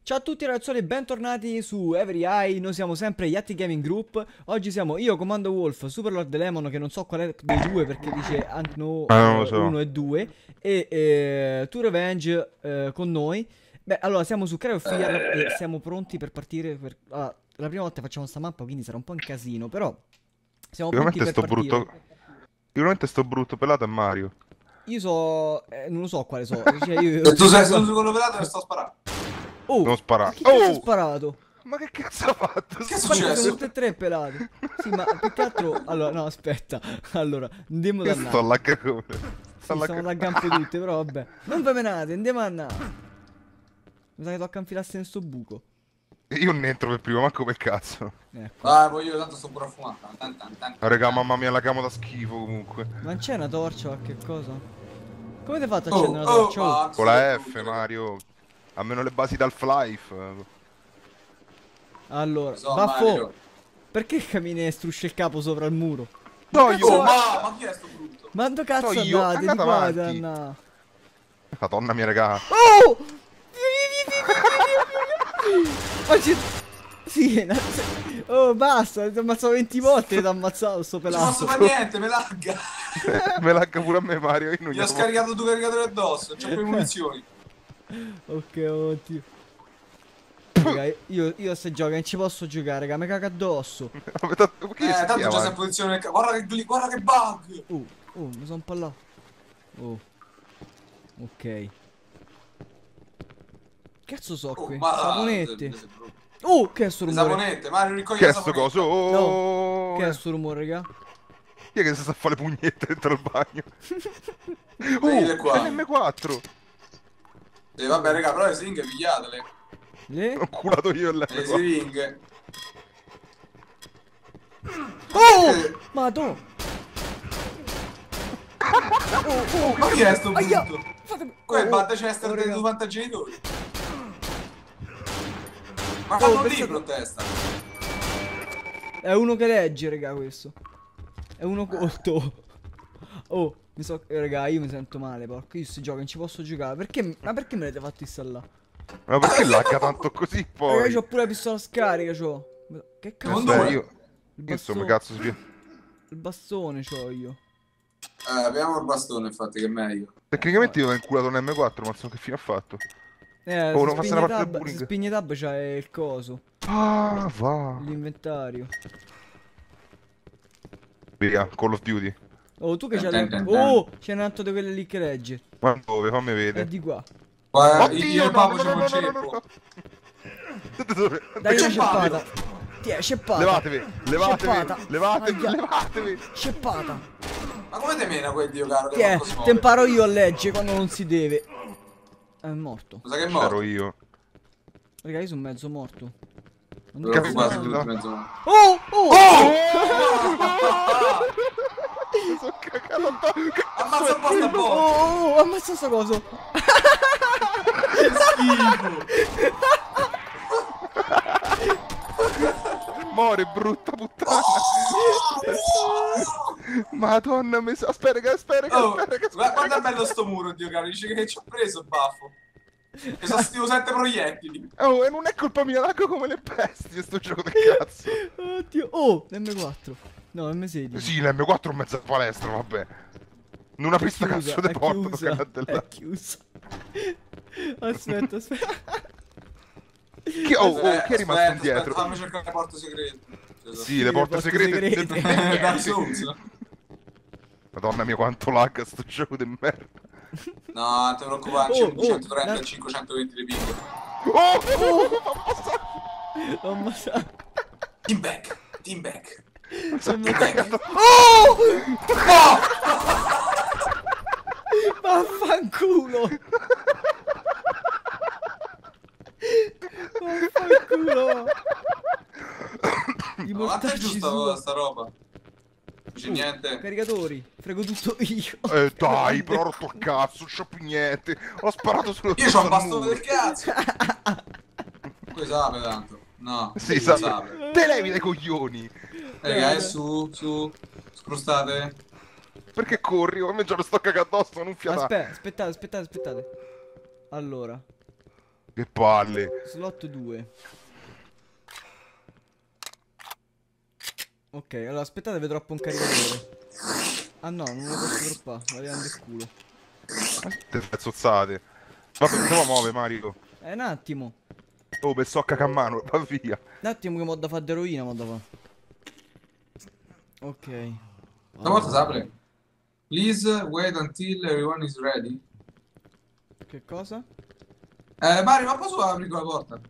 Ciao a tutti ragazzuoli e bentornati su Every Eye, noi siamo sempre Yatti Gaming Group. Oggi siamo io, Comando Wolf, Superlord Lemon, che non so qual è dei due perché dice Antno Non lo so. 1 e 2, e To Revenge con noi. Beh, allora siamo su Cry of Fear e siamo pronti per partire la prima volta facciamo sta mappa, quindi sarà un po' un casino, però siamo pronti Sicuramente per sto partire. brutto. Sicuramente sto brutto pelato è Mario. Io so, non lo so quale so, cioè io Se tu sei guarda- sul quello pelato, sto sparando. Oh, Non ma spara. chi cazzo ha Oh! sparato? Ma che cazzo ha fatto? Che è Infatti siamo successo? tutti e tre pelati. Sì, ma più che altro. Allora, no, aspetta. Allora, andiamo da Io sto là. alla cagone. Sto Sì, alla stiamo laggando tutte, però vabbè. Non ve menate, andiamo a là. Mi sa che tocca infilarsi in sto buco. Io non entro per primo, manco per cazzo. Ecco. Ah, poi io tanto sto pure a fumare. Raga, mamma mia, la camo da schifo comunque. Ma non c'è una torcia o qualche cosa? Come ti hai fatto a Oh, accendere una oh, torcia? Oh, Con la F, Mario. Almeno le basi d'Half-Life. allora, So, Baffo, Mario. perché cammini e struscia il capo sopra il muro? No, Cazzo, io. Ma chi è sto brutto? Ma dove cazzo So io, andate? Di andate qua, avanti. Anna. Madonna mia, raga. Oh! Oggi. Sì, oh, basta, ti ho ammazzato 20 volte e ti ho ammazzato sto Non ci posso pelato. fare niente, me lagga. Me lagga pure a me, Mario. Io non Gli ho scaricato due caricatori addosso, c'ho più munizioni. Ok, oddio. Raga, io se gioca non ci posso giocare, raga, mi caga addosso. Ma che si Tanto già sei in chiama? posizione guarda che bug. Mi sono impallato. Oh, ok. Cazzo so Oh, qui? ma Saponette. sei brutto. Che è sto Le rumore? saponette, Mario riccogli Che la è sto saponetta. coso? Oh! Che è sto rumore, raga? Chi è che si sta a fare le pugnette dentro il bagno? Venite qua. È l'M4! Vabbè, raga, però le siringhe pigliatele. Le? Ho culato io Le l'M4. siringhe. Oh! Madò! Ma chi è sto Aia! brutto? Fatemi. Quello è il Bad Chester dei raga. tuoi fantagenitori. Ma fanno un pensate- libro a testa. È uno che legge, raga, questo. È uno colto. Oh, raga, io mi sento male, porco. Io si gioca, non ci posso giocare. Ma perché me l'avete fatto installare? Ma perché lagga tanto così Raga, poi? c'ho pure la pistola scarica, c'ho. Che cazzo? Non Beh, due. io Il insomma, bastone. cazzo si... Il bastone c'ho io. Abbiamo il bastone, infatti, che è meglio. Tecnicamente io ho inculato un M4, ma non so che fine ha fatto. Se non passa spegne una parte del tab, se bullying. spegne tab c'è il coso. Ah, va. L'inventario. Via, Call of Duty. Oh, tu che c'hai Ten, ten, ten. Oh, c'è un altro di quelle lì che legge. Ma dove? Fammi È vedere. di qua. Io Oddio, e no, Papo no, c'è no, un no, no, no, ceppo. no. Dove? Dai, C'è una Fabio. sceppata. Tiè, sceppata. Levatevi, levatevi, Sceppata. levatevi, Aia. levatevi. Sceppata. Ma come te mena quel dio caro che Tiè, manco si te muove? imparo io a leggere quando non si deve. È morto. Cosa che è C'ero morto? io. Raga, io sono mezzo morto. Lo Capito, quasi no. tutti mezzo morto. Oh, oh. Mi sono cagato addosso. Che Ammazza un po' sta botta. Oh, ammazza sto coso. Che schifo. More, brutta puttana. Madonna, aspetta, Oh, aspetta. guarda è bello sto muro, dio caro. Dice che ci ho preso, baffo. E sono stati 7 proiettili. Oh, e non è colpa mia, laggo come le bestie sto gioco del cazzo. Oddio. Oh, l'M4. No, M16. Sì, l'M4 in mezzo a palestra, vabbè. In una pista Chiusa, cazzo di è porta, chiusa, tocca è chiusa. Aspetta, aspetta. Chi, chi è rimasto indietro? Fammi cercare le porte segrete. Sì, le porte segrete. Dark Souls. Madonna mia, quanto lagga sto gioco di merda. No, non ti preoccupare, Oh, 130 520 di ping. Oh! L'ho ammazzato. Team back, team back. Oh! Vaffanculo! Vaffanculo! I Ma quanto è mortacci giusta sua. sta roba? Non c'è niente. Caricatori, frego tutto io. Dai, però ho rotto il cazzo, non c'ho più niente. Ho sparato solo Io c'ho un bastone del cazzo. Poi sape tanto. No, Sì, non sa. sape. Te levi dai coglioni. Raga, su. Scrustate. Perché corri? Come già lo sto cagando addosso, non fiata. Aspettate. Allora. Che palle. Slot 2. Ok, allora aspettate, vedrò un caricatore. Ah no, non lo posso droppare, la devo andare il culo. Te pezzozzate. Vabbè, come muove Mario? Un attimo. Oh, per socca a mano, va via. Un attimo che mo da fare d'eroina, mo da fa. Ok. Stavolta si apre. Please wait until everyone is ready. Che cosa? Mario, ma posso aprire la porta?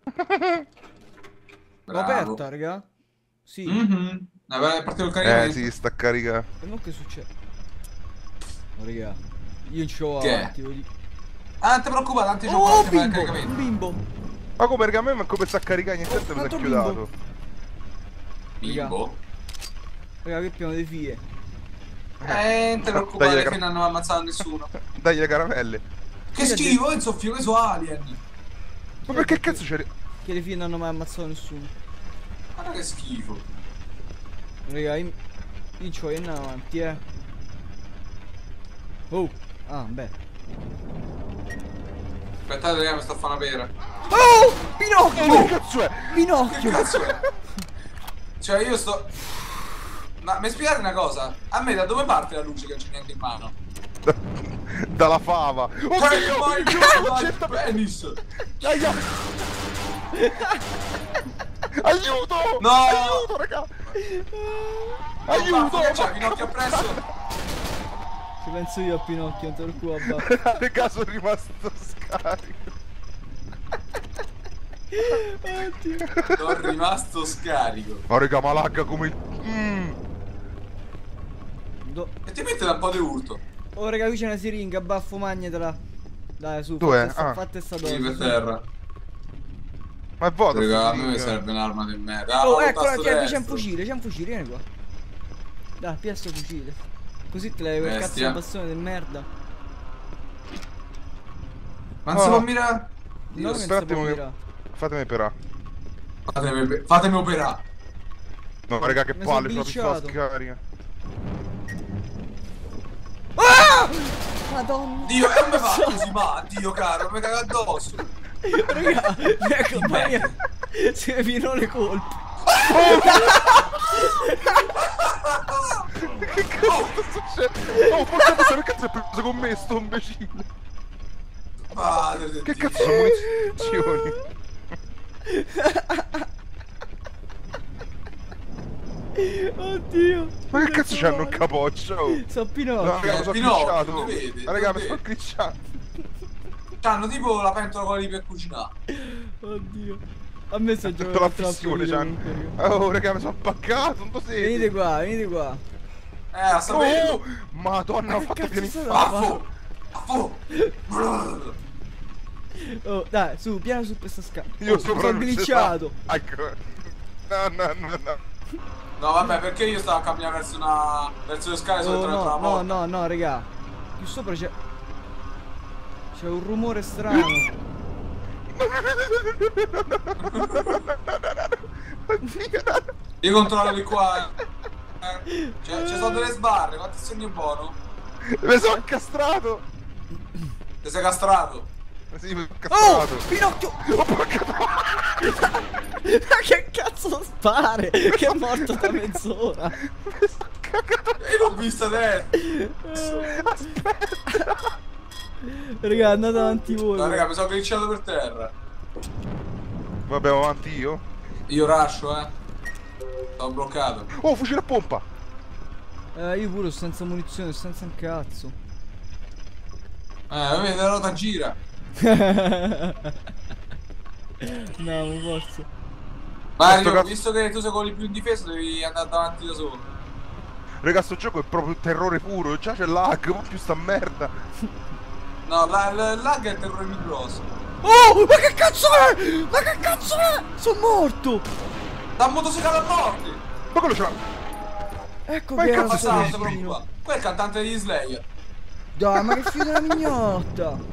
L'ho aperta, raga? Sì. È partito il caricamento. Sì, sta caricando. E mo che succede? Oh, raga. Io non ci ho Che? avanti, voglio dire. Ah, non ti preoccupare, tanti c'ho Oh, parte per il bimbo! Un caricamento. bimbo! Ma come perché a me manco per sta caricare niente, mi un sa altro chiudato. Bimbo. Raga, che piano di fie. Non ti preoccupare, che non hanno ammazzato nessuno. Dai le caramelle. Che schifo, il soffio, che sono alien. Ma perché cazzo c'è? Che le fie non hanno mai ammazzato nessuno. Guarda che schifo. Raga, io c'ho in avanti, Oh! Ah, beh. Aspettate, mi sto a fare una pera. Oh! Pinocchio! Che cazzo è? Che Pinocchio! cazzo è? Cioè, io sto... Ma mi spiegate una cosa? A me da dove parte la luce che non c'è niente in mano? Dalla fava. Oddio, penis! Aia. Aiuto! No! Aiuto, raga! Aiuto! Che c'è, Pinocchio appresso? Ci penso io a Pinocchio, non te lo culo a Raga, sono rimasto scarico. Sono rimasto scarico. Ma raga, ma lagga come il... E ti mette da un po' di urto. Oh raga, qui c'è una siringa, baffo, magnetela. Dai, su, Dov'è? fate sta dose. Sì, per su. terra. Ma è vuoto. Raga, a sta me siringa. serve un'arma di merda. Oh, Ah, eccola, tasto c'è un destro. fucile, vieni qua. Dai, piazza il fucile. Così te levi quel cazzo Bestia. di bastone del merda. Ma non si Oh. può mirare? No, Dio, che aspetta si può un attimo mirare. Fatemi operare. fatemi operare. No, raga, che Mi palle, sono proprio la glitchato. scarica. Ah! Madonna. Dio, e come fa così? Ma, Dio caro, mi caga addosso. Raga, mi accompagna. Si finò le colpe. Che cazzo sta succedendo? Oh, porca puttana, che cazzo è preso con me sto imbecille? Madre di Che Dio. cazzo sono munizioni? Oddio. Ma che cazzo c'hanno il capoccio? Oh. So No, Pinocchio. raga, mi sono Pinocchio, glitchato. lo vedi, Ma raga, lo mi sono vedi. glitchato. C'hanno tipo la pentola con lì per cucinare. Oddio. A me sta Tutta giocando la troppo fissione ridere c'hanno. comunque, raga. Oh, raga, mi sono appaccato, non lo Venite senti. qua, venite qua. A saperlo. Oh, madonna, ho fatto pieni cazzo fa. Affo. Oh, dai, su, piano su questa scala. Io Oh, sopra sono non ci glitchato. sta. Ecco. No. No, vabbè, perché io stavo a camminare verso le scale Oh, solo tra la no, raga. Qui sopra c'è un rumore strano. Io controllo di qua. Cioè, ci sono delle sbarre, quanto è segno buono? Mi sono incastrato. Ti sei castrato. Sì, mi sono Oh, incastrato. Pinocchio! Oh, porca Ma che cazzo spare? Che è morto da mezz'ora. Io l'ho vista adesso. Raga, andate avanti voi. No, raga, mi sono glitchato per terra. Vabbè, avanti io. Io rascio, Sono bloccato. Oh, fucile a pompa. Io pure sono senza munizione, senza un cazzo. Vedi, la ruota gira. No, ma forza. Mario, cazzo- visto che tu sei quello più indifeso, devi andare davanti da solo. Raga, sto gioco è proprio terrore puro. Già c'è lag, ma più sta merda. No, il lag è il terrore più grosso. Oh, ma che cazzo è? Ma che cazzo è? Sono morto. Da motocicletta a morte. Ma quello ce l'ha. Ecco Ma che che era cazzo Passato, sei? non ti preoccupare. Qua è il cantante di Slayer. Dai, ma che figlio della mignotta.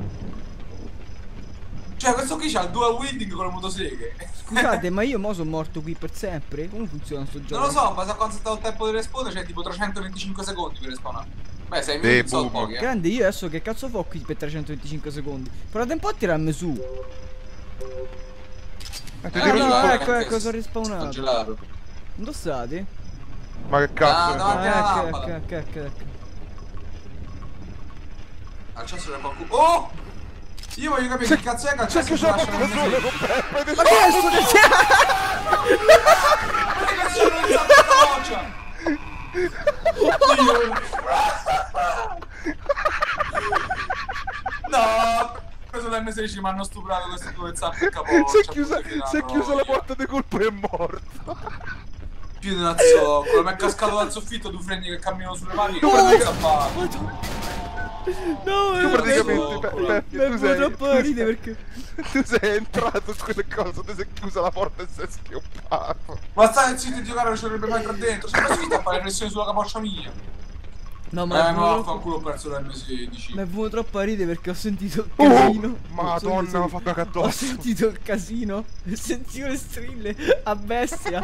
Cioè, questo qui c'ha il dual wielding con le motoseghe. Scusate, ma io mo sono morto qui per sempre? Come funziona sto gioco? Non lo so, ma sa quanto è stato il tempo di respawn? C'è tipo 325 secondi per respawnare. Beh, 6 Beh, minuti sono boom. pochi, Grande, io adesso che cazzo fo qui per 325 secondi? Provate un po' a tirarmi su. Ti Ah tiro no, su. ecco, sono respawnato. Congelato. Dove state? Ma che cazzo? No, davanti alla Ah, lampada. ecco. Accesso da qualcuno. Oh! Io voglio capire che cazzo è che Si è accesso chiuso si la lascia porta da nel solo mese. con Peppe. Ma che è sto Ma che cazzo è una zappa Oddio! No! Ho preso l'M16, mi hanno stuprato queste due zampe in capoccia. Si è chiusa la porta di colpo e è morto. Più di una zoccola, mi è cascato dal soffitto, tu frendi che cammino sulle mani che prendi il zappato. No, Tu praticamente, Mi Peppe, mi fa troppo ridere perché... tu sei entrato in quelle cose, ti sei chiusa la porta e sei schioppato. Ma stai zitto di giocare, non ci dovrebbe mai entrare dentro. Sei così a fare pressione sulla capoccia mia. No, No, vaffanculo, ho perso l'M16. mi è venuto troppo a ridere perché ho sentito il casino. Madonna, mi ha fatto una Ho addosso. sentito il casino e sentivo le strille a bestia.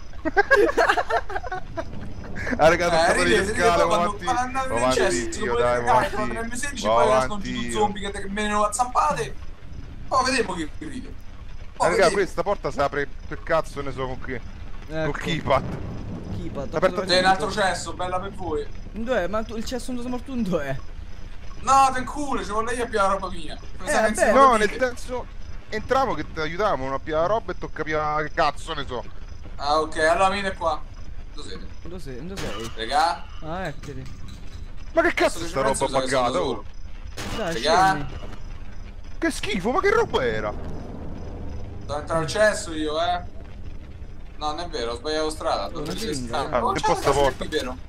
Ha regalato le ridete, scale, va quando avanti. andate Va nel avanti, cesso, io poi dai, va cagare, avanti. trovate l'M16, Va poi nascono avanti tutti i io. zombie che menano a zampate. Poi vediamo chi ride. Poi Raga, vediamo. questa porta si apre per cazzo ne so con chi. Con keypad. Keypad. Aperto C'è un altro cesso, bella per voi. Dov'è? Ma il cesso non morto dov'è? No, te in culo, ci vuole lei a piare la roba mia. vabbè. No, nel senso, entriamo che ti aiutiamo, non appia la roba e tocca pià che cazzo ne so. Ah, ok, allora vieni qua. Dove siete? Dove sei? Regà? Ah, eccoli. Ma che cazzo Adesso sta ci penso, roba sai che sono buggata? da Oh? solo. Dai, Regà? scendi. Che schifo, ma che roba era? Devo entrare al cesso io, eh? No, non è vero, ho sbagliato strada. Dove Una sei siringa, stato? Ah, Oh, che c'è posta una porta? qui, vero?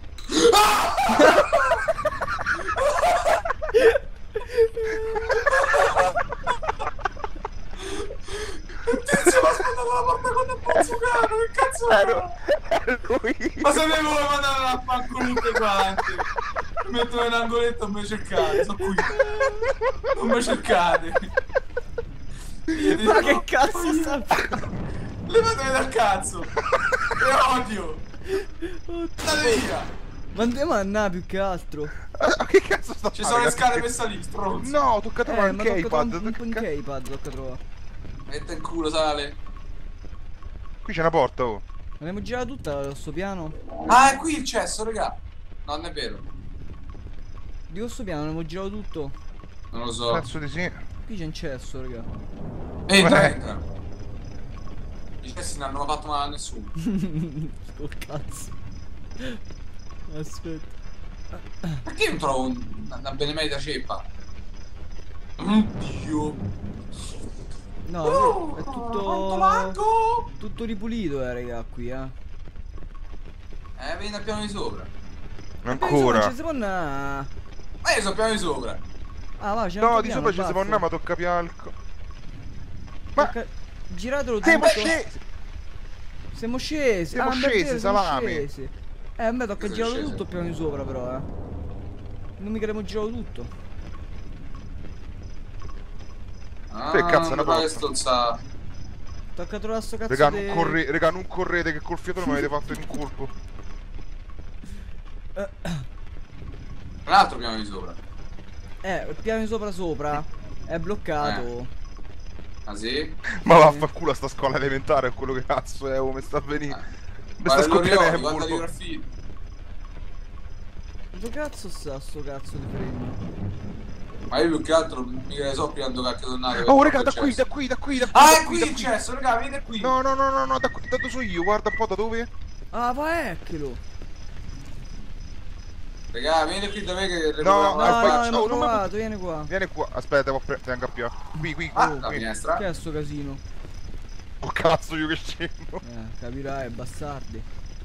Tizio, ma sfondato la porta con un pozzucano, che cazzo è? Lui. Ma sapevo che mandare a fanculo tutte quante. Mi metto in angoletto, non mi cercate, sono qui. Non mi cercate. Ma che cazzo sta? Levatemi dal cazzo. Le odio. Andate via. Ma andiamo a andare più che altro. Ma che cazzo sta Ci a sono le fare, scale ragazzi? per salire, stronzo. No, tocca trovare un ma tocca keypad. un keypad, tocca trovare. Mette in culo, sale. Qui c'è una porta, oh. Abbiamo girato tutta sto piano. Ah, è qui il cesso, raga. No, non è vero. Di questo piano abbiamo girato tutto. Non lo so. Penso di sì. Qui c'è un cesso, raga. Entra, entra. I cessi non hanno fatto male a nessuno. Oh cazzo. Aspetta. Perché non trovo una benemerita ceppa? Oddio. No, è Quanto tutto... manco? Tutto ripulito, raga, qui, Vieni al piano di sopra. Non Ancora. ci si può andare. Ma io sono al piano di sopra. Ah, va, c'è un No, altro di piano, sopra ci si può basta. andare, ma tocca pialco. Ma Tocca- Giratelo siamo tutto. scesi! Siamo scesi. Siamo beh, scesi, vero, siamo salame. scesi. A me tocca Siamo girare scesi. tutto il piano di sopra, però, Non mica abbiamo girato tutto. Che cazzo è una ma che porta? stolza. Tocca trovare sto cazzo Raga, di... raga, non correte che col fiatone mi avete fatto in colpo. Un altro piano di sopra. Il piano di sopra è bloccato. Ah sì? Ma vaffanculo a sta scuola elementare, è quello che cazzo è, oh, mi sta a venire. Mi sta Guarda l'Orioli, scoppiando guarda il le bulbo. graffiti. Dove cazzo sta sto cazzo di fregno? Ma io più che altro mica ne so prima dove cacchio tornare. Oh, raga, da qui, da qui, da qui, da qui. Ah, da è qui da il cesso, raga, venite qui. No, no, no, no, no, da dove so io, guarda un po' da dove. Ah, va, eccolo. Raga, venite qui da me che No, recuperiamo No, aspetta, no, la oh, l'ho non mi- trovato, vieni qua. Vieni qua, aspetta, devo prendere un cappio. Qui, Ah, qui, la qui. finestra. Che è sto casino? Oh cazzo, io che scendo. Capirai, bastardi.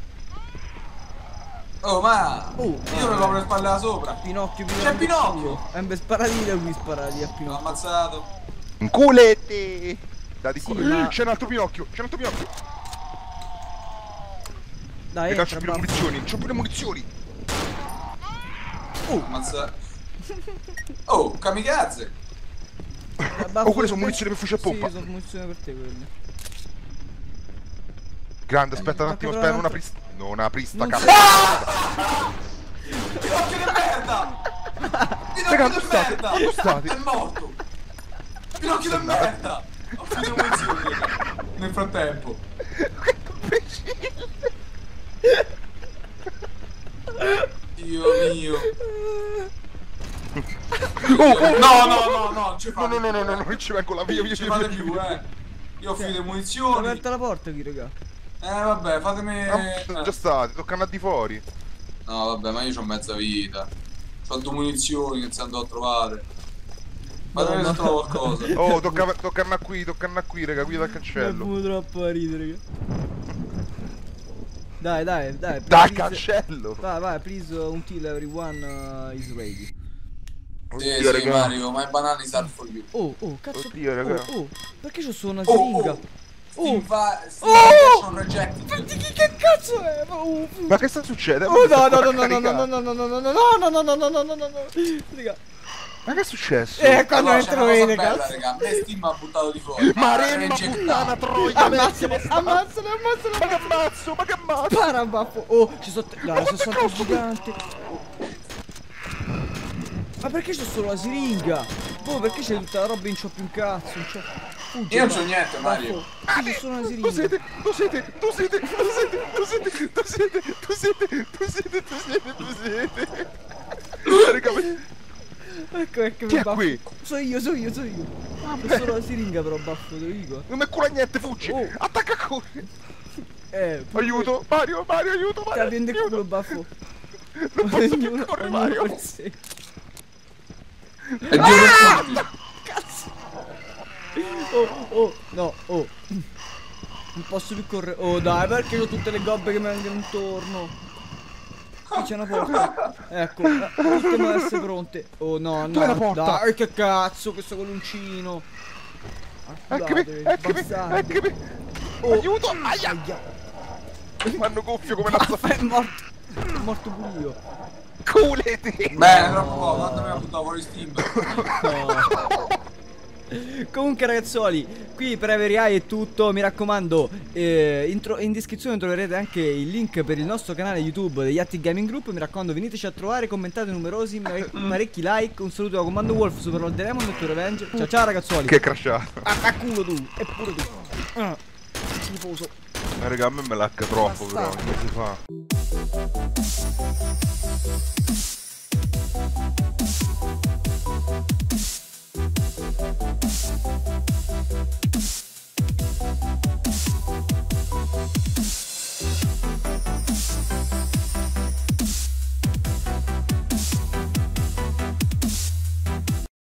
Oh, ma Oh, io mi copro le spalle da sopra. Pinocchio, C'è Pinocchio! beh, sparati da qui, sparati a L'ho Pinocchio. ammazzato. Un culete. Da di Sì, qua. ma- C'è un altro Pinocchio, c'è un altro Pinocchio. Dai, Raga, entra, c'ho pure basta. munizioni, c'ho pure munizioni. Ammazzato. Oh, kamikaze. Basta, Oh, quelle sono munizioni per fucile a pompa. Sì, sono munizioni per te quelle. Grande, aspetta un tocca attimo, trovare aspetta, un non aprì. Non aprì sta Non cazzo. Pinocchio di merda! Raga, Pinocchio dove di state? merda! Dove state? È morto! Pinocchio di merda! Ho finito munizioni, raga. Nel frattempo. Dio mio. No, non ci fate No, non ci vengo la via, Non ci fate più, Io ho finito le munizioni. Ho aperto la porta qui, raga. Vabbè, fatemi... Sono già stati, tocca andare di fuori. No, vabbè, ma io ho mezza vita. Ho 2 munizioni che si andò a trovare. Fatemi se trovo qualcosa. Oh, tocca andare qui, raga, qui dal Mi cancello. fa troppo a ridere, raga. Dai. Dal please. cancello! Vai, please, until everyone is ready. Oddio, Sì, raga. Mario, my banana is hard for you. Oh, cazzo. Oddio, raga. Perché c'ho solo una siringa? Steam Oh! rejected. Che cazzo è? Ma che sta succedendo? Oh no, raga. Ma che è successo? Quando Allora, entro c'è una cosa vede, bella, cazzo. raga. A me Steam ha buttato di fuori. Maremma Mi ha puttana gettato. troia! Ammazzale. Ma che ammazzo! Parabaffo. Oh, ci sono... Dai, sono salto gigante. Ma perché c'ho solo la siringa? Oh, perché c'è tutta la roba in c'ho più un cazzo? Fuggi, Io non c'ho niente, Mario. Baffo. C'ho solo una siringa. Tu siete! Raga, Ecco, chi è baffo. qui? So io. C'ho solo la siringa però, baffo, te lo dico. Non mi cura niente, fuggi! Oh. Attacca a corri! Aiuto. Aiuto! Mario, aiuto! Ti avviene il culo, baffo. Non posso più correre, Mario! per sé. E Dio Cazzo. No. Non posso più correre. Oh, dai, perché ho tutte le gobbe che mi vengono intorno. Qui c'è una porta. Ecco, dobbiamo essere pronte. Oh, no. Dov'è la porta? Dai, che cazzo, questo coluncino. Eccomi! Oh. Aiuto! Aia! Mi fanno gonfio come una È morto pure io. culete! Bene, troppo poco, quanto mi ha buttato fuori Steam? Comunque ragazzuoli, qui per Everai è tutto. Mi raccomando, in descrizione troverete anche il link per il nostro canale YouTube degli Atti Gaming Group. Mi raccomando, veniteci a trovare, commentate numerosi, parecchi like. Un saluto da Comando Wolf, Super Lord Demon e To Revenge. Ciao ragazzuoli. Che crashato! A culo tu, e pure tu. Schifoso. Ma raga, a me me l'H troppo, però, Bastardo. come si fa?